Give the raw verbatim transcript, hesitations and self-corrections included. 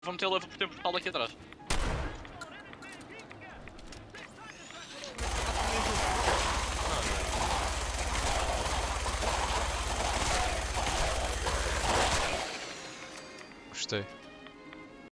Vou meter o tempo portal aqui atrás. Gostei.